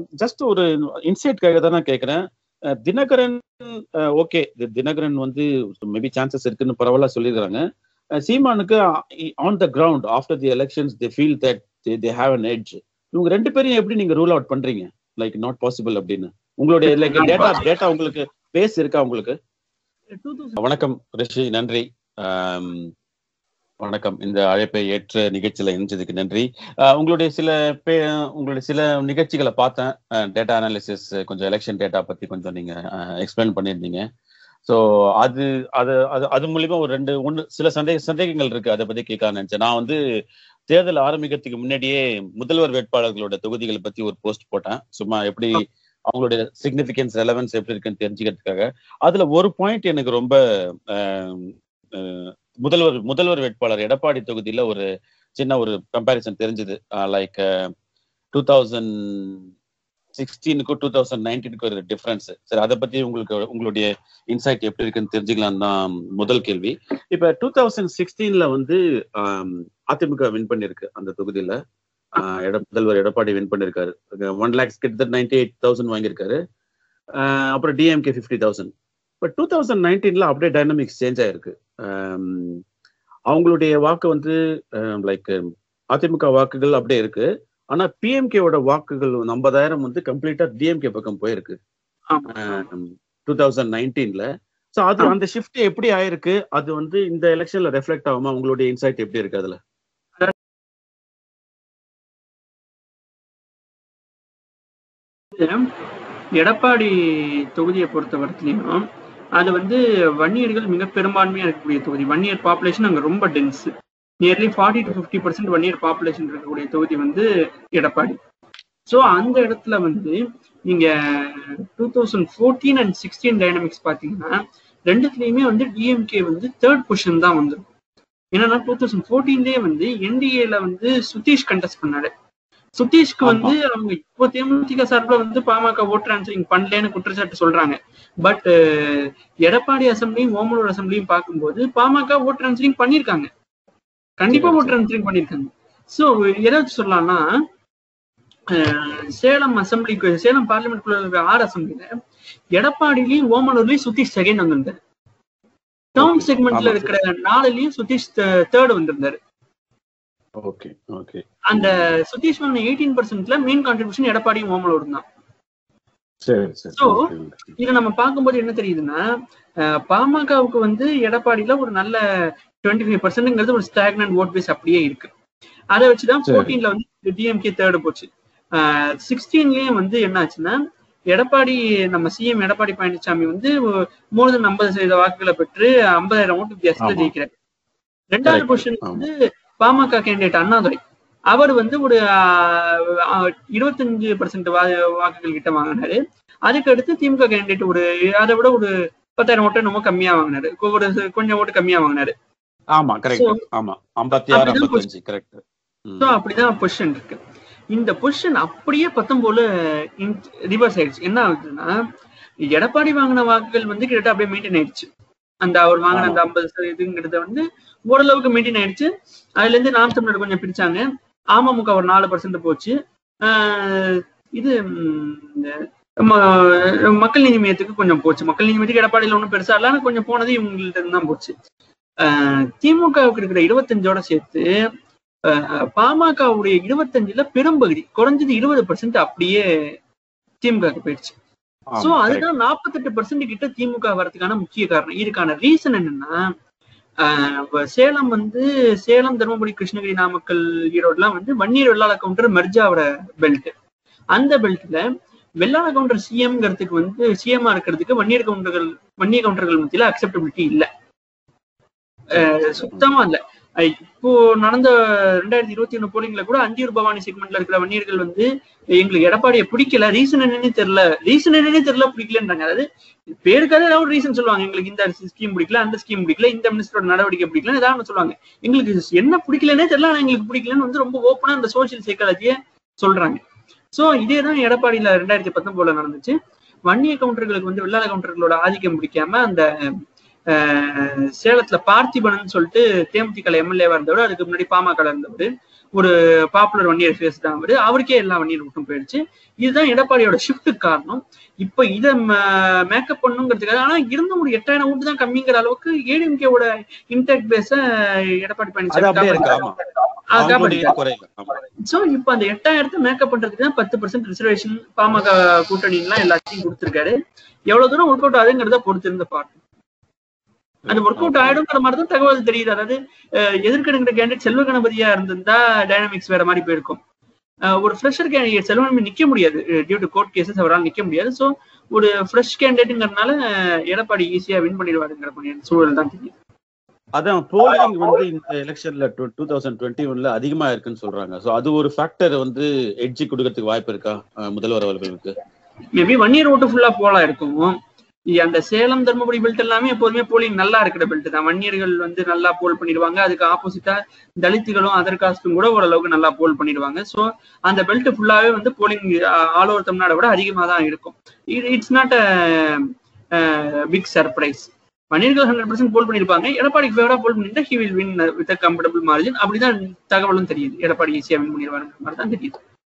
Just ஒரு இன்சைட்காக தான் நான் கேட்கிறேன். தினகரன் ஓகே, தினகரன் வந்து மேபி சான்சஸ் இருக்குன்னு பரவாயில்ல சொல்லியிருக்காங்க. சீமானுக்கு on the ground after the elections they feel that they have an edge. இவங்க ரெண்டு பேரையும் எப்படி நீங்க ரூல் அவுட் பண்றீங்க லைக் நாட் பாசிபிள் அப்படின்னு? உங்களுடைய லைக் டேட்டா உங்களுக்கு பேஸ் இருக்கா உங்களுக்கு? வணக்கம் ரிஷி, நன்றி. வணக்கம், இந்த அழைப்பை ஏற்ற நிகழ்ச்சியில இணைஞ்சதுக்கு நன்றி. உங்களுடைய சில நிகழ்ச்சிகளை பார்த்தேன். டேட்டா அனாலிசிஸ், கொஞ்சம் எலெக்ஷன் டேட்டா பத்தி கொஞ்சம் நீங்க எக்ஸ்பிளைன் பண்ணியிருந்தீங்க. ஸோ அது மூலியமா ஒரு சில சந்தேகங்கள் இருக்கு, அதை பத்தி கேட்க நினைச்சேன். நான் வந்து தேர்தல் ஆரம்பிக்கிறதுக்கு முன்னாடியே முதல்வர் வேட்பாளர்களோட தொகுதிகளை பத்தி ஒரு போஸ்ட் போட்டேன், சும்மா எப்படி அவங்களுடைய சிக்னிபிகன்ஸ் ரெலவன்ஸ் எப்படி இருக்குன்னு தெரிஞ்சுக்கிறதுக்காக. அதுல ஒரு பாயிண்ட் எனக்கு ரொம்ப முதல்வர் வேட்பாளர் எடப்பாடி தொகுதியில ஒரு சின்ன ஒரு கம்பேரிசன் தெரிஞ்சது. லைக் 2016க்கும் 2019க்கும் ஒரு டிஃபரன்ஸ். சரி, அதை பத்தி உங்களுடைய இன்சைட் எப்படி இருக்குன்னு தெரிஞ்சுக்கலாம் தான் முதல் கேள்வி. இப்ப 2016ல வந்து அதிமுக வின் பண்ணிருக்கு அந்த தொகுதியில. முதல்வர் எடப்பாடி வின் பண்ணிருக்காரு. 1 lakhs கிட்டத்தட்ட 98,000 வாங்கியிருக்காரு. அப்புறம் டிஎம்கே 50,000. பட் 2019ல அப்படியே டைனமிக்ஸ் சேஞ்ச் ஆயிருக்கு. அவங்களுடைய வாக்கு வந்து லைக் அதிமுக வாக்குகள் அப்படியே இருக்கு. ஆனா பிஎம்கேவோட வாக்குகள் 50,000 வந்து கம்ப்ளீட்டா டிஎம்கே பக்கம் போயிருக்கு 2019ல. ஸோ அது அந்த ஷிஃப்ட் எப்படி ஆயிருக்கு, அது வந்து இந்த எலெக்ஷன்ல ரெஃப்ளெக்ட் ஆகுமா? உங்களுடைய இன்சைட் எப்படி இருக்கு அதுல? எடப்பாடி தொகுதியை பொறுத்த வரைக்கும் அது வந்து வன்னியர்கள் மிக பெரும்பான்மையா இருக்கக்கூடிய தொகுதி. வன்னியர் பாப்புலேஷன் அங்க ரொம்ப dense. Nearly 40 to 50% Vanniyar population இருக்கக்கூடிய தொகுதி வந்து எடப்பாடி. ஸோ அந்த இடத்துல வந்து நீங்க 2014 and 16 டைனமிக்ஸ் பாத்தீங்கன்னா ரெண்டுத்துலயுமே வந்து டிஎம்கே வந்து 3rd பொசிஷன் தான் வந்திருக்கும். என்னன்னா 2014லயே வந்து என்டிஏல வந்து சுதீஷ் கண்டெஸ்ட் பண்ணாரு. சுதீஷ்க்கு வந்து அவங்க இப்போ தேமுதிக சார்பில் வந்து பாமக ஓட் டிரான்ஸ்ஃபரிங் பண்ணலன்னு குற்றச்சாட்டு சொல்றாங்க. பட் எடப்பாடி அசம்பிளியும் ஓமலூர் அசம்பிளியும் பார்க்கும்போது பாமக ஓட் டிரான்ஸ்ஃபரிங் பண்ணிருக்காங்க, கண்டிப்பா ஓட் டிரான்ஸ்ஃபரிங் பண்ணிருக்காங்க. ஸோ எதாவது சொல்லலாம்னா சேலம் பார்லிமெண்ட் குள்ள 6 அசம்பிளில எடப்பாடிலையும் ஓமலூர்லயும் சுதீஷ் செகண்ட் வந்திருந்தாரு. டவுன் செக்மெண்ட்ல இருக்கிற 4லயும் சுதீஷ் 3rd வந்திருந்தாரு. அந்த சுதீஷ் 18%ல மெயின் கான்ட்ரிபியூஷன் எடப்பாடியும் ஓமலூரும் தான். சோ இத நம்ம பார்க்கும்போது என்ன தெரியுதுன்னா பாமகவுக்கு வந்து எடப்பாடியில ஒரு நல்ல 25% ஒரு ஸ்டாக்னன்ட் ஓட் பேஸ் அப்படியே இருக்கு. அதை வச்சுதான் 14ல வந்து டிஎம்கே 3rd போச்சு. 16லயும் வந்து என்ன ஆச்சுன்னா எடப்பாடி நம்ம சிஎம் எடப்பாடி பழனிசாமி வந்து 50% வாக்குகளை பெற்று 50,000 ஓட்டு வித்தியாசத்துல ஜெயிக்கிறார். 2வது பொசிஷன் வந்து பாமக கேண்டிடேட் அண்ணாதுரை. அவர் வந்து ஒரு 25% வாக்குகள் கிட்ட வாங்கினாரு. அதுக்கு அடுத்து திமுக கேண்டிடேட் அதை விட ஒரு 10,000 ஓட்டு ரொம்ப கம்மியா வாங்கினாரு, கொஞ்சம் ஓட்டு கம்மியா வாங்கினாரு. அப்படிதான் பொசிஷன் இருக்கு. இந்த பொசிஷன் அப்படியே 19 ரிவர்ஸ் ஆயிடுச்சு. என்ன ஆகுதுன்னா எடப்பாடி வாங்கின வாக்குகள் வந்து கிட்டத்தட்ட அப்படியே மெயின்டைன் ஆயிடுச்சு. அந்த அவர் வாங்கின அந்த 50% வந்து ஓரளவுக்கு மெயின்டைன் ஆயிடுச்சு. அதுல இருந்து நாம் தமிழர் கொஞ்சம் பிரிச்சாங்க. அமமுக ஒரு 4% போச்சு. இது மக்கள் நீதி மையத்துக்கு கொஞ்சம் போச்சு. மக்கள் நீதி மையத்துக்கு எடப்பாடியில ஒன்றும் பெருசா இல்ல, கொஞ்சம் போனது இவங்கள்ட்ட இருந்து தான் போச்சு. திமுகவுக்கு இருக்கிற 25ஓட சேர்த்து பாமகவுடைய 25ல பெரும்பகுதி குறைஞ்சது 20% அப்படியே திமுகவுக்கு போயிடுச்சு. சோ அதுதான் 48% கிட்ட திமுக வரதுக்கான முக்கிய காரணம். இதுக்கான ரீசன் என்னன்னா சேலம் தருமபுரி கிருஷ்ணகிரி நாமக்கல் ஈரோடுலாம் வந்து வன்னியர் வெள்ளாள கவுண்டர் மெர்ஜ் ஆகிற பெல்ட். அந்த பெல்ட்ல வெள்ளாள கவுண்டர் சிஎம்ங்கிறதுக்கு வந்து சிஎம்ஆ இருக்கிறதுக்கு வன்னிய கவுண்டர்கள் மத்தியில அக்செப்டபிலிட்டி இல்ல, சுத்தமா இல்ல. இப்போ நடந்த 2021 போலிங்ல கூட அந்தியூர் பவானி செக்மெண்ட்ல இருக்கிற வன்னியர்கள் வந்து எங்களுக்கு எடப்பாடியை பிடிக்கல, ரீசன் என்னன்னே தெரியல பிடிக்கலன்றாங்க. அதாவது பேருக்காக ஏதாவது ஒரு ரீசன் சொல்லுவாங்க, எங்களுக்கு இந்த ஸ்கீம் பிடிக்கல, அந்த ஸ்கீம் பிடிக்கல, இந்த மினிஸ்டரோட நடவடிக்கை பிடிக்கல, ஏதாவது சொல்லுவாங்க. எங்களுக்கு என்ன பிடிக்கலன்னே தெரியல, எங்களுக்கு பிடிக்கலன்னு வந்து ரொம்ப ஓப்பனா அந்த சோசியல் சைக்காலஜியை சொல்றாங்க. சோ இதேதான் எடப்பாடியில 2019 நடந்துச்சு. வன்னிய கவுண்டர்களுக்கு வந்து வெள்ளாள கவுண்டர்களோட ஆதிக்கம் பிடிக்காம அந்த சேலத்துல பார்த்திபன் சொல்லிட்டு தேமுதிக எம்எல்ஏவா இருந்தவர், அதுக்கு முன்னாடி பாமக இருந்தவர், ஒரு பாப்புலர் வன்னியர் ஃபேஸ் தான் அவருக்கே எல்லா வன்னியர் ஓட்டும் போயிடுச்சு. இதுதான் எடப்பாடியோட ஷிஃப்ட்டுக்கு காரணம். இப்ப இதை மேக்கப் பண்ணுங்கிறதுக்காக, ஆனா இருந்தும் ஒரு 8000 ஓட்டு தான் கம்மிங்கிற அளவுக்கு ஏடிஎம்கேவோட intact base Edappadi Palaniswami so இப்ப அந்த 8000 மேக்கப் பண்றதுக்கு தான் 10% ரிசர்வேஷன் பாமக கூட்டணி எல்லாம் எல்லாத்தையும் கொடுத்திருக்காரு. எவ்வளவு தூரம் ஒர்க் அவுட் ஆகுதுங்கிறத பொறுத்து இருந்து பார்க்கணும். அந்த ஒர்க் அவுட் ஆயிடுங்கிற மாதிரி தான் தகவல் தெரியுது. அதாவது எதிர்க்கணுங்கிற கேண்டிடேட் செல்வ கணபதியா இருந்திருந்தா டைனாமிக்ஸ் வேற மாதிரி போயிருக்கும். ஒரு ஃப்ரெஷர் கேண்டிடேட் செல்வகணபதி நிக்க முடியாது, டியூ டு கோர்ட் கேசஸ் அவரால் நிக்க முடியாது. சோ ஒரு ஃப்ரெஷ் கேண்டிடேட்ங்கிறதுனால எடப்பாடி ஈஸியா வின் பண்ணிடுவாருங்கிற சூழல் தான் தெரியுது. அதான் போலிங் வந்து இந்த எலெக்ஷன்ல 2021ல அதிகமா இருக்குன்னு சொல்றாங்க. சோ அது ஒரு ஃபேக்டர் வந்து எட்ஜி கொடுக்கறதுக்கு வாய்ப்பு இருக்கா முதல்வர் அவர்களுக்கு? மேபி வன்னியர் ஓட்டு ஃபுல்லா போலா இருக்கும். அந்த சேலம் தர்மபுரி பெல்ட் எல்லாமே எப்போதுமே போலிங் நல்லா இருக்கிற பெல்ட் தான். வன்னியர்கள் வந்து நல்லா போல் பண்ணிடுவாங்க. அதுக்கு ஆப்போசிட்டா தலித்துகளும் அதர் காஸ்டும் கூட ஓரளவுக்கு நல்லா போல் பண்ணிடுவாங்க. ஸோ அந்த பெல்ட் ஃபுல்லாவே வந்து போலிங் ஆல் ஓவர் தமிழ்நாடை விட அதிகமாக தான் இருக்கும். It's not a big surprise. வன்னியர்கள் 100% போல் பண்ணிருப்பாங்க. எடப்பாடிக்கு ஃபேவரா போல் பண்ணிருந்தா he will win with comfortable margin. அப்படிதான் தகவலும் தெரியுது. எடப்பாடி ஈஸியா வின் பண்ணிடுவாரு மாதிரி தான் தெரியுது.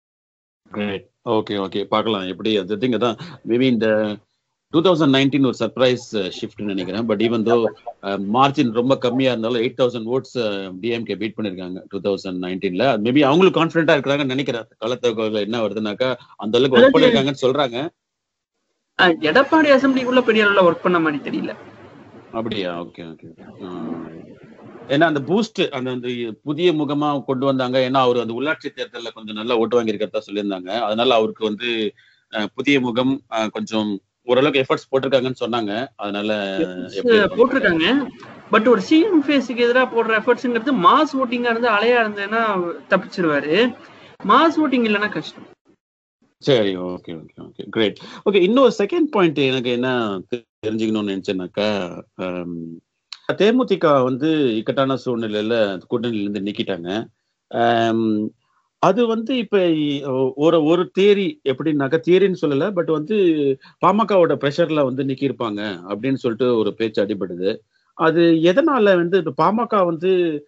ஓகே ஓகே, பார்க்கலாம் எப்படி. அது தான் மேபி இந்த 2019 ஒரு சர்ப்ரைஸ் ஷிஃப்ட் நினைக்கிறேன். பட் ஈவன் தோ மார்ஜின் ரொம்ப கம்மியா இருந்தாலும் 8000 votes டிஎம்கே பீட் பண்ணிருக்காங்க 2019ல. மேபி அவங்களுக்கு கான்ஃபிடென்ட்டா இருக்கிறாங்கன்னு நினைக்கிறேன். களத்தகவல் என்ன வருதுனாக்கா அந்த அளவுக்கு ஒர்க் பண்ணிருக்காங்கன்னு சொல்றாங்க. எடப்பாடி அசம்பிளிக்குள்ள பெரிய அளவுல ஒர்க் பண்ண மாதிரி தெரியல. அப்படியா? Okay okay. ஏன்னா அந்த பூஸ்ட் அந்த புதிய முகமா கொண்டு வந்தாங்க. ஏன்னா அவர் அந்த உள்ளாட்சி தேர்தலில் கொஞ்சம் நல்லா ஓட்டு வாங்கியிருக்கிறதா சொல்லியிருந்தாங்க. அதனால அவருக்கு வந்து புதிய முகம் கொஞ்சம் ஓரளவுக்கு எஃபர்ட்ஸ் போட்டிருக்காங்கன்னு சொன்னாங்க. அதனால போட்டிருக்காங்க. பட் ஒரு சிஎம் ஃபேஸுக்கு எதிராக போடுற எஃபர்ட்ஸ்ங்கிறது மாஸ் ஓட்டிங்கா இருந்து அலையா இருந்ததுன்னா தப்பிச்சிருவாரு. மாஸ் ஓட்டிங் இல்லைன்னா கஷ்டம். சரி, okay okay okay, great. Okay, இன்னொரு செகண்ட் பாயிண்ட் எனக்கு என்ன தெரிஞ்சுக்கணும்னு நினைச்சேன்னாக்கா, தேமுதிக வந்து இக்கட்டான சூழ்நிலையில கூட்டணியில இருந்து நீக்கிட்டாங்க. அது வந்து இப்ப ஒரு தியரி எப்படின்னாக்கா, தியரின்னு சொல்லல, பட் வந்து பாமகவோட ப்ரெஷர்ல வந்து நீக்கியிருப்பாங்க அப்படின்னு சொல்லிட்டு ஒரு பேச்சு அடிபடுது. அது எதனால வந்து பாமக வந்து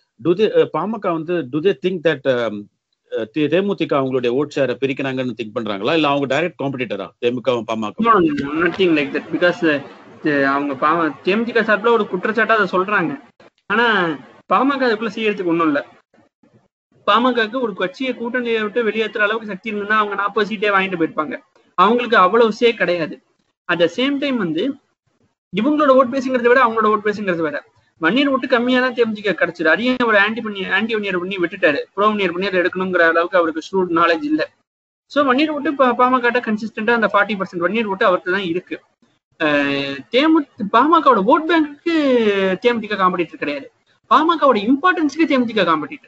do they think that DMDK அவங்களுடைய ஓட் ஷேரை பிரிக்கிறாங்கன்னு திங்க் பண்றாங்களா, இல்ல அவங்க டைரக்ட் காம்படிட்டரா DMDK PMK? Nothing like that. Because அவங்க தேமுதிக சார்பில் ஒரு குற்றச்சாட்டா அதை சொல்றாங்க. ஆனா பாமக அதுக்குள்ள செய்யறதுக்கு ஒண்ணும் இல்ல. பாமகக்கு ஒரு கட்சியை கூட்டணியை விட்டு வெளியேற்றுற அளவுக்கு சக்தி இருந்தா அவங்க 40 சீட்டே வாங்கிட்டு போயிருப்பாங்க. அவங்களுக்கு அவ்வளவு சே கிடையாது. அட் த சேம் டைம் வந்து இவங்களோட ஓட் பேசுங்கிறத விட அவங்களோட ஓட் பேசுங்கிறது வேற. வன்னியர் ஓட்டு கம்மியா தான் தேமுதிக கிடைச்சிரு. அதையும் அவர் ஆன்டி வன்னியர் பண்ணி விட்டுட்டாரு. ப்ரோ வன்னியர் எடுக்கணுங்கிற அளவுக்கு அவருக்கு ஷூட் நாலேஜ் இல்லை. ஸோ வன்னியர் ஓட்டு பாமக கன்சிஸ்டன்டா அந்த 40% வன்னியர் ஓட்டு அவருக்கு தான் இருக்கு. பாமகவோட ஓட் பேங்க்கு தேமுதிக காம்படிட்டர் கிடையாது. பாமகவோட இம்பார்ட்டன்ஸுக்கு தேமுதிக காம்படிட்டர்.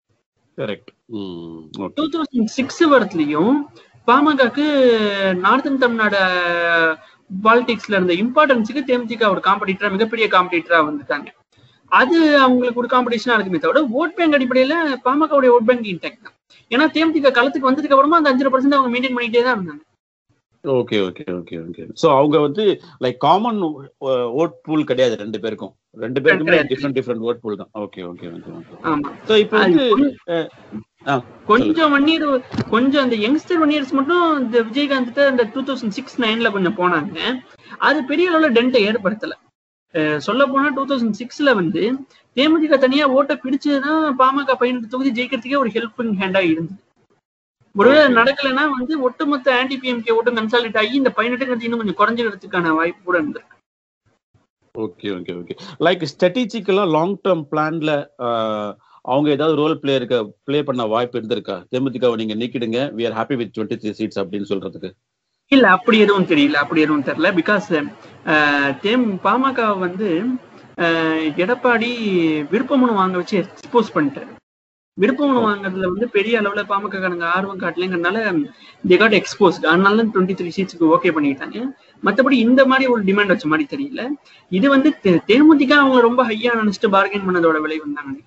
2006 வருஷத்துலயும் பாமகக்கு நார்த்தன் தமிழ்நாடு பாலிடிக்ஸ்ல இருந்த இம்பார்ட்டன்ஸுக்கு தேமுதிக ஒரு காம்படிட்டரா, மிகப்பெரிய காம்படிட்டரா வந்துட்டாங்க. அது அவங்களுக்கு ஒரு காம்படிஷனா இருக்குமே தவிர ஓட் பேங்க் அடிப்படையில பாமகவுடைய ஓட் பேங்க் இன்டெக்ட் தான். ஏன்னா தேமுதிக களத்துக்கு வந்ததுக்கு அப்புறமா அந்த 5% அவங்க மெயின்டைன் பண்ணிட்டே தான் இருந்தாங்க. Okay okay okay okay. So அவங்க வந்து லைக் காமன் ஓட் பூல் கிடையாது ரெண்டு பேருக்குமே டிஃபரண்ட் ஓட் பூல் தான். Okay okay okay. ஆமா. சோ இப்போ வந்து கொஞ்சம் வன்னியர், கொஞ்சம் அந்த யங்ஸ்டர் வன்னியர்ஸ் மட்டும் இந்த விஜயகாந்த் அந்த 2006-9ல கொஞ்சம் போனாங்க. அது பெரிய அளவுல டென்ட்டை ஏற்படுத்தல. சொல்ல போனா 2006ல வந்து தேமுதிக தனியா ஓட்டை பிடிச்சதுதான் பாமக 18 தொகுதி ஜெயிக்கிறதுக்கே ஒரு ஹெல்பிங் ஹேண்டா இருந்தது. ஒருவேளை நடக்கலைன்னா வந்து ஒட்டுமொத்த ஆன்டி பிஎம்கே ஓட்டும் கன்சாலிட் ஆகி இந்த 18 இன்னும் கொஞ்சம் குறைஞ்சிக்கிறதுக்கான வாய்ப்பு கூட இருந்திருக்கு. Okay okay okay. லைக் ஸ்ட்ராட்டஜிக்கலா லாங் டேர்ம் பிளான்ல அவங்க ஏதாவது ரோல் பிளே பண்ண வாய்ப்பு இருந்திருக்கா? தேமுதிகவை நீங்க நீக்கிடுங்க, we are happy with 23 seats அப்படின்னு சொல்றதுக்கு? இல்ல, அப்படி எதுவும் தெரியல. பிகாஸ் பாமக வந்து எடப்பாடி விருப்பமனு வாங்க வச்சு எக்ஸ்போஸ் பண்ணிட்டாரு. விருப்பமனு வாங்குறதுல வந்து பெரிய அளவுல பாமக ஆர்வம் காட்டலைங்கிறதுனால they got exposed. அதனால 23 சீட்ஸ்க்கு ஓகே பண்ணிட்டாங்க. மற்றபடி இந்த மாதிரி ஒரு டிமாண்ட் வச்ச மாதிரி தெரியல. இது வந்து தேமுதிக அவங்க ரொம்ப ஹையா நினைச்சிட்டு பார்கெயின் பண்ணதோட விலை வந்தாங்க.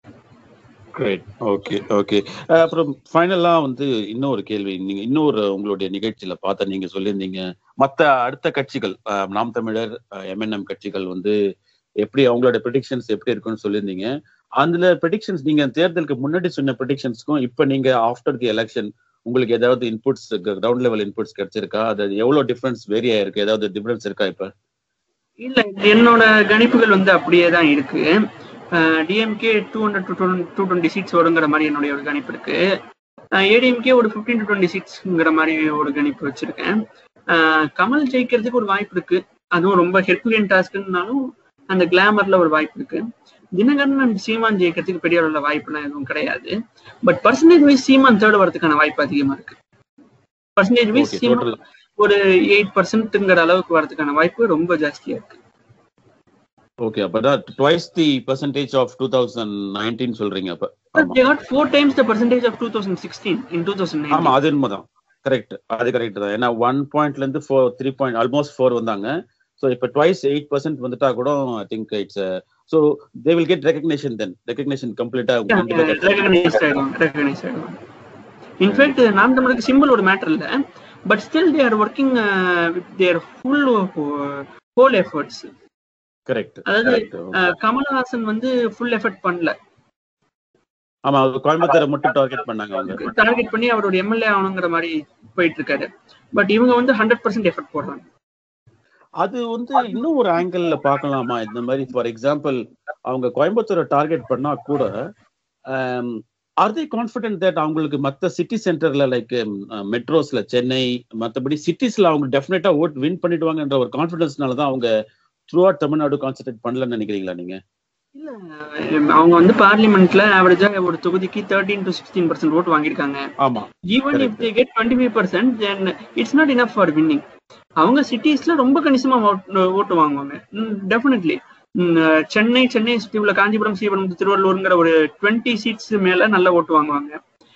Okay okay. அப்புறம் ஃபைனலா வந்து இன்னொரு கேள்வி. நீங்க இன்னொரு உங்களுடைய நிகழ்ச்சியில பார்த்த நீங்க சொல்லியிருந்தீங்க மற்ற அடுத்த கட்சிகள், நாம் தமிழர், எம்என்எம் கட்சிகள் வந்து எப்படி அவங்களோட ப்ரெடிக்ஷன்ஸ் எப்படி இருக்குன்னு சொல்லியிருந்தீங்க. அதுல ப்ரெடிக்ஷன்ஸ் நீங்க தேர்தலுக்கு முன்னாடி சொன்ன ப்ரெடிக்ஷன்ஸ்க்கும் இப்ப நீங்க ஆஃப்டர் தி எலெக்ஷன் உங்களுக்கு ஏதாவது இன்புட்ஸ் கிரவுண்ட் லெவல் இன்புட்ஸ் கிடைச்சிருக்கா? அது எவ்வளவு டிஃபரன்ஸ் வேரி ஆயிருக்கு? ஏதாவது டிஃபரன்ஸ் இருக்கா இப்ப? இல்ல, என்னோட கணிப்புகள் வந்து அப்படியே தான் இருக்கு. டிஎம்கே 200 to 220 சீட்ஸ் வருங்கிற மாதிரி என்னுடைய ஒரு கணிப்பு இருக்கு. ஏடிஎம்கே ஒரு 15 to 20 சீட்ஸ்ங்கிற மாதிரி ஒரு கணிப்பு வச்சிருக்கேன். கமல் ஜெயிக்கிறதுக்கு ஒரு வாய்ப்பு இருக்கு, அதுவும் ரொம்ப ஹெர்குலியன் டாஸ்க்னாலும் அந்த கிளாமர்ல ஒரு வாய்ப்பு இருக்கு. தினகரன் அண்ட் சீமான் ஜெயிக்கிறதுக்கு பெரிய அளவுல வாய்ப்புலாம் எதுவும் கிடையாது. But percentage wise Seeman third வரதுக்கான வாய்ப்பு அதிகமா இருக்கு. பர்சன்டேஜ் வைஸ் சீமான் ஒரு 8% அளவுக்கு வரதுக்கான வாய்ப்பு ரொம்ப ஜாஸ்தியா இருக்கு. ஓகே, அப்ப twice the percentage of 2019 சொல்றீங்க அப்ப. They got 4 times the percentage of 2016 in 2019. ஆமா, அது உண்மைதான். கரெக்ட், அது கரெக்ட் தான். ஏன்னா 1 பாயிண்ட்ல இருந்து 3 பாயிண்ட் ஆல்மோஸ்ட் 4 வந்தாங்க. சோ இப்ப twice 8% வந்துட்டா கூட I think it's so they will get recognition then. Recognition கம்ப்ளீட்டா ரெகக்னைஸ் ஆயிடும். இன்ஃபேக்ட் நாம் தமிழுக்கு சிம்பிள் ஒரு மேட்டர் இல்ல, but still they are working with their whole efforts. Correct. அதாவது கமலஹாசன் வந்து ஃபுல் எஃபர்ட் பண்ணல. ஆமா, கோயம்புத்தூரை மட்டும் டார்கெட் பண்ணாங்க. அவங்க டார்கெட் பண்ணி அவரோட எம்எல்ஏ ஆகணுங்கிற மாதிரி போயிட்டு இருக்காரு. பட் இவங்க வந்து 100% எஃபர்ட் போடுறாங்க. அது வந்து இன்னும் ஒரு ஆங்கிள் பார்க்கலாமா? இந்த மாதிரி ஃபார் எக்ஸாம்பிள் அவங்க கோயம்புத்தூரை டார்கெட் பண்ணா கூட ஆர் தே கான்ஃபிடென்ட் தட் அவங்களுக்கு மற்ற சிட்டி சென்டர்ல லைக் மெட்ரோஸ்ல சென்னை மற்றபடி சிட்டிஸ்ல அவங்க டெஃபினட்டா ஓட் வின் பண்ணிடுவாங்கன்ற ஒரு கான்ஃபிடன்ஸ்னால தான் அவங்க த்ரூ அவுட் தமிழ்நாடு கான்சென்ட்ரேட் பண்ணலன்னு நினைக்கிறீங்களா நீங்க? இல்ல, அவங்க வந்து பார்லிமெண்ட்ல ஆவரேஜா ஒரு தொகுதிக்கு 13 to 16% ஓட் வாங்கிருக்காங்க. ஆமா, even if they get 25% then it's not enough for winning. அவங்க சிட்டிஸ்ல ரொம்ப கணிசமா ஓட்டு வாங்குவாங்க டெஃபினெட்லி. சென்னை சுத்தி உள்ள காஞ்சிபுரம், ஸ்ரீபெரும்புதூர், திருவள்ளூர்ங்கிற ஒரு 20 சீட்ஸ் மேல நல்ல ஓட்டு வாங்குவாங்க.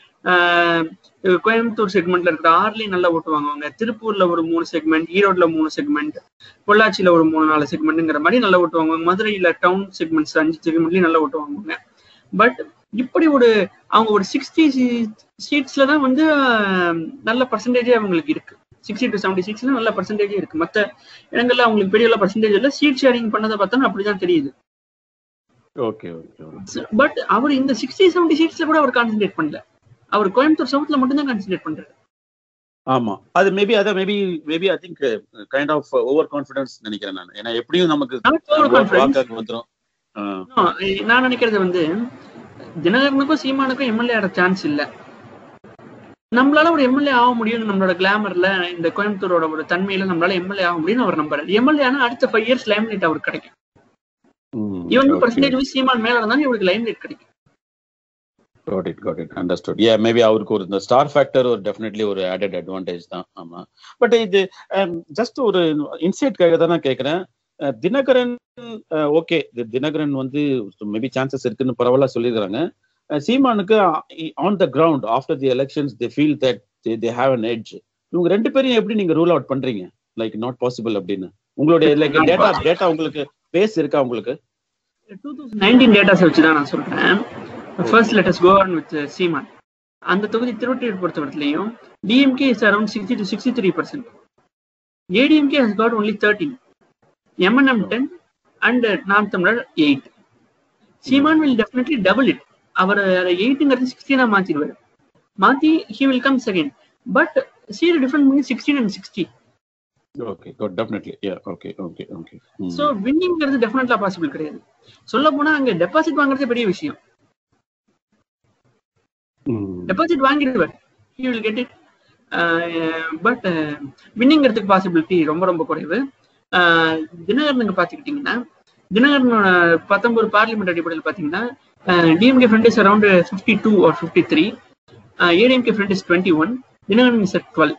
கோயம்புத்தூர் செக்மெண்ட்ல இருக்கிற ஆர்லி நல்லா ஓட்டு வாங்குவாங்க. திருப்பூர்ல ஒரு 3 செக்மெண்ட், ஈரோட்ல 3 செக்மெண்ட், பொள்ளாச்சியில ஒரு 3-4 செக்மெண்ட்ங்கிற மாதிரி நல்லா ஓட்டு வாங்குவாங்க. மதுரையில டவுன் செக்மெண்ட்ஸ் 5 செக்மெண்ட்லயும் நல்லா ஓட்டு வாங்குவாங்க. பட் இப்படி அவங்க ஒரு 60 சீட்ஸ்ல தான் வந்து நல்ல பர்சன்டேஜே அவங்களுக்கு இருக்கு. 60 to 70 சீட்ஸ்ல நல்ல பர்சன்டேஜே இருக்கு. மற்ற இடங்கள்ல அவங்களுக்கு பெரிய பர்சன்டேஜ் இல்ல. சீட் ஷேரிங் பண்ணதை பார்த்தா அப்படிதான் தெரியுது. பட் அவர் இந்த 60-70 சீட்ஸ்ல கூட அவர் கான்சென்ட்ரேட் பண்ணல. அவர் கோயம்புத்தூர் சவுத்ல மட்டும் தான் கான்சென்ட்ரேட் பண்றாரு. ஆமா, அது maybe I think kind of over confidence நினைக்கிறேன் நான். ஏன்னா எப்படியும் நமக்கு வந்துரும். நான் நினைக்கிறது வந்து தினகரனுக்கும் சீமானுக்கும் எம்எல்ஏ ஆட சான்ஸ் இல்ல. நம்மளால ஒரு எம்எல்ஏ ஆக முடியும், நம்மளோட கிளாமர்ல இந்த கோயம்புத்தூரோட ஒரு தன்மையில நம்மளால எம்எல்ஏ ஆக முடியும்னு அவர் நம்புறாரு. எம்எல்ஏ ஆனா அடுத்த 5 years லைம்லைட் அவருக்கு கிடைக்கும். இவன் பர்சன்டேஜ் சீமான் மேல இருந்தாலும் இவருக்கு லைம்லைட் கிடைக்கும். Got it. Understood. Yeah, maybe அவருக்கு ஒரு இந்த ஸ்டார் ஃபேக்டர் ஒரு டெஃபினெட்லி ஒரு ஆடட் அட்வான்டேஜ் தான். ஆமா, பட் இது ஜஸ்ட் ஒரு இன்சைட்காக தான் நான் கேட்கறேன். தினகரன் ஓகே, தினகரன் வந்து மேபி சான்சஸ் இருக்குன்னு பரவாயில்ல சொல்லியிருக்காங்க. சீமானுக்கு on the ground after the elections they feel that they have an edge. இவங்க ரெண்டு பேரையும் எப்படி நீங்க ரூல் அவுட் பண்றீங்க லைக் நாட் பாசிபிள் அப்படின்னு? உங்களுடைய லைக் டேட்டா உங்களுக்கு பேஸ் இருக்கா உங்களுக்கு? 2019 டேட்டாஸ் வச்சு தான் நான் சொல்றேன். First let us go on with Seeman. அந்த தொகுதி திருவொற்றியூர் பொறுத்தவரையிலையும் DMK is around 60 to 63%. ADMK has got only 13, MNM 10 and நாம் தமிழர் 8. Seeman will definitely double it. அவர் 8ங்கிறது 16 மாத்திடுவார். மாத்தி he will come second. But see the difference between 16 and 60. Okay, good, definitely. Yeah, okay. So வின்னிங்கிறது டெஃபினெட்லா possible கிடையாது. சொல்ல போனா அங்க deposit வாங்குறதே பெரிய விஷயம். டெபாசிட் வாங்கிடுவார், he will get it. But வின்னிங்கிறதுக்கு பாசிபிலிட்டி ரொம்ப ரொம்ப குறைவு. தினகரனுக்கு பாத்துக்கிட்டீங்கன்னா தினகரனோட 19 பார்லிமெண்ட் அடிப்படையில் பாத்தீங்கன்னா DMK front is around 52 or 53, ADMK front is 21, Dhinakaran is 12.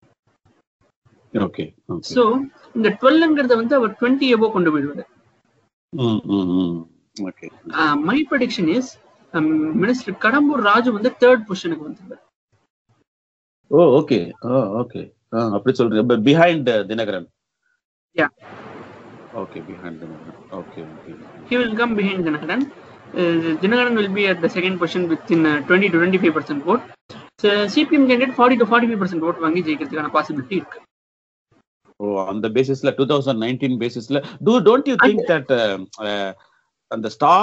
Okay, so இந்த 12ங்கிறத வந்து அவர் 20 above கொண்டு போயிடுவாரு. Okay, my prediction is minister Kadambur Raju வந்து 3rd பொசிஷனுக்கு வந்துருவாரு. ஓகே, அப்படி சொல்றீங்க. Behind Dhinakaran? Yeah, okay, behind Dhinakaran. Okay, he will come behind Dinagaran. Dinagaran will be at the second position within 20 to 25% vote. So CPM candidate 40 to 45% vote வாங்கி ஜெயிக்கிறதுக்கான possibility இருக்கு. அந்த பேசிஸ்ல 2019 பேசிஸ்ல don't you think that அந்த star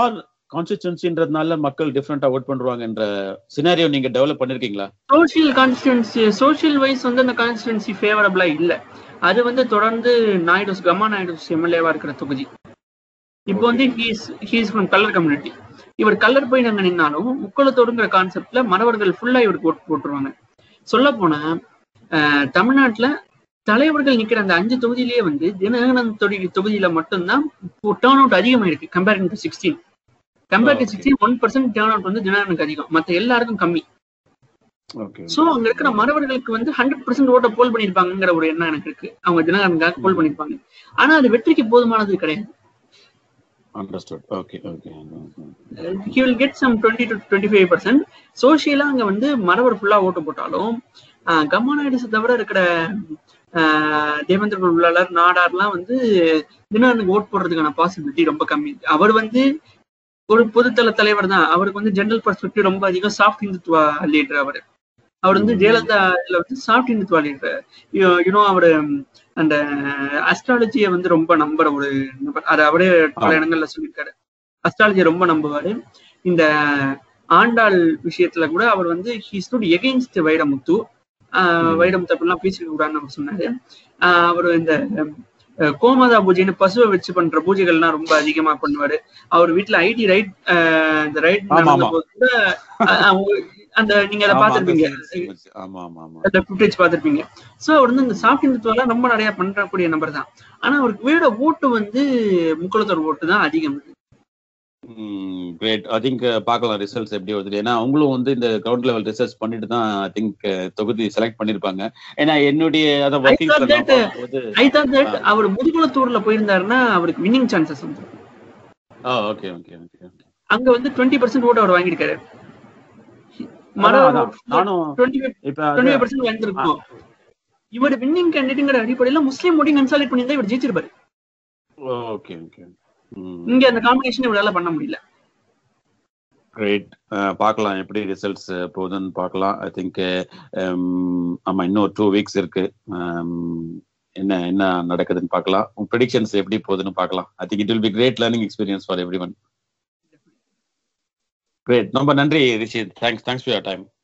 கான்ஸ்டிட்யூன்சின்றதுனால மக்கள் டிஃப்ரெண்டா vote பண்றாங்கன்ற சினாரியோ நீங்க டெவலப் பண்ணிருக்கீங்களா? சோஷியல் கான்ஸ்டிடுவன்சி, சோஷியல் வைஸ் வந்து அந்த கான்ஸ்டிடுவன்சி ஃபேவரபிளா இல்ல. அது வந்து தொடர்ந்து கம்மா நாயுடு எம்எல்ஏவா இருக்கிற தொகுதி. இப்போ வந்து ஹீஸ் ஃப்ரம் கலர் கம்யூனிட்டி. இவர் கலர் போய் நாங்க நின்னாலும் முக்குளத்தோடுங்கிற கான்செப்ட்ல மறவர்கள் ஃபுல்லா இவருக்கு ஓட்டு போட்டுருவாங்க. சொல்ல போனா தமிழ்நாட்டுல தலைவர்கள் நிக்கிற அந்த 5 தொகுதியிலேயே வந்து தினகரன் தொகுதியில மட்டும்தான் டேர்ன் அவுட் அதிகமாயிருக்கு comparing to 16. Compare to 16 1% turn out வந்து தினகரனுக்கு அதிகம், மத்த எல்லாருக்கும் கம்மி. சோ அங்க இருக்கிற மறவர்களுக்கு வந்து 100% ஓட்ட போல் பண்ணிருப்பாங்கிற ஒரு எண்ணம் எனக்கு இருக்கு. அவங்க தினகரனுக்காக போல் பண்ணிருப்பாங்க. ஆனா அது வெற்றிக்கு போதுமானது கிடையாது. Understood. Okay. He will get some 20 to 25%. சோஷியலா அங்க வந்து மறவர் ஃபுல்லா ஓட்டு போட்டாலும் கம்மா நாயுடு தவிர இருக்கிற தேவேந்திர குலர் நாடார்லாம் வந்து தினகரனுக்கு ஓட் போடுறதுக்கான பாசிபிலிட்டி ரொம்ப கம்மி. அவர் வந்து ஒரு பொதுத்தள தலைவர் தான். அவருக்கு வந்து ஜெனரல் பெர்ஸ்பெக்டிவ் ரொம்ப அதிகம். சாஃப்ட் இந்துத்துவா லீடர் அவர் வந்து ஜெயலலிதா இதுல வந்து சாஃப்ட் இந்துத்துவா லீடர். யூனோ அவரு அந்த அஸ்ட்ராலஜியை வந்து ரொம்ப நம்புற ஒரு நபர். அது அவரே பல இடங்கள்ல சொல்லியிருக்காரு. அஸ்ட்ராலஜியை ரொம்ப நம்புவாரு. இந்த ஆண்டாள் விஷயத்துல கூட அவர் வந்து ஹி ஸ்டுட் எகெயின்ஸ்ட் வைரமுத்து அப்படிலாம் பேசிக்க கூடாதுன்னு அவர் சொன்னாரு. அவர் இந்த கோமாதா பூஜைன்னு பசுவை வச்சு பண்ற பூஜைகள்லாம் ரொம்ப அதிகமா பண்ணுவாரு. அவர் வீட்டுல ஐடி ரைட் இந்த ரைட் நடந்த போது கூட அந்த நீங்க அதை பாத்திருப்பீங்க, அந்த ஃபுட்டேஜ் பாத்திருப்பீங்க. சோ அவர் வந்து இந்த சாஃப்ட் இந்துத்துவெல்லாம் ரொம்ப நிறைய பண்றக்கூடிய நபர் தான். ஆனா அவருக்கு வீட ஓட்டு வந்து முக்குளத்தோர் ஓட்டு தான் அதிகம். கிரேட். ஐ திங்க் பார்க்கலாம் ரிசல்ட்ஸ் எப்படி வருது. ஏன்னா அவங்களும் வந்து இந்த கிரவுண்ட் லெவல் ரிசர்ச் பண்ணிட்டு தான் ஐ திங்க் தொகுதி செலக்ட் பண்ணிருப்பாங்க. ஏன்னா என்னுடைய அவர் முதுகுளத்தூர்ல போயிருந்தாருன்னா அவருக்கு வின்னிங் சான்சஸ் வந்து அங்க வந்து 20% ஓட்டு அவர் வாங்கியிருக்காரு. இவர் வின்னிங் கேண்டிடேட்ங்கிற அடிப்படையில முஸ்லீம் ஓட்டிங் கன்சாலிடேட் பண்ணியிருந்தா இவர் ஜெயிச்சிருப்பாரு. இங்க அந்த காம்பினேஷன் இவரால பண்ண முடியல. கிரேட். பார்க்கலாம் எப்படி ரிசல்ட்ஸ் போகுதுன்னு பார்க்கலாம். ஐ திங்க் ஆமா இன்னும் 2 வீக்ஸ் இருக்கு. என்ன நடக்குதுன்னு பார்க்கலாம். ப்ரெடிக்ஷன்ஸ் எப்படி போகுதுன்னு பார்க்கலாம். I think it will be great learning experience for everyone. Great. ரொம்ப நன்றி Rishi. Thanks for your time.